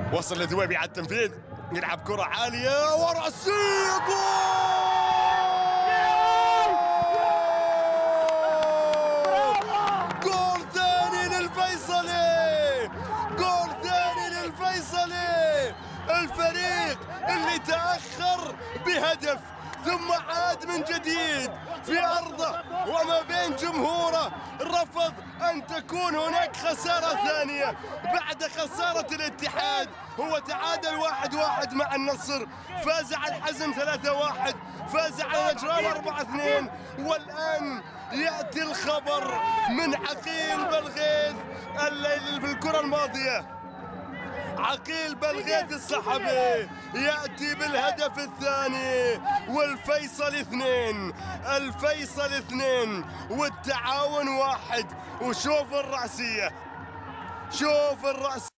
وصل لذويبي على التنفيذ، يلعب كرة عالية ورأسية، جول! جول ثاني للفيصلي، جول ثاني للفيصلي، الفريق اللي تأخر بهدف ثم عاد من جديد في أرضه وما بين جمهوره، رفض أن تكون هناك خسارة ثانية بعد خسارة الاتحاد. هو تعادل 1-1 مع النصر، فاز على الحزم 3-1، فاز على نجران 4-2، والآن يأتي الخبر من عقيل بلغيث في الكرة الماضية. عقيل بلغيث الصحفي يأتي بالهدف الثاني، والفيصل 2، الفيصل 2 والتعاون 1. وشوف الرأسية، شوف الرأسية.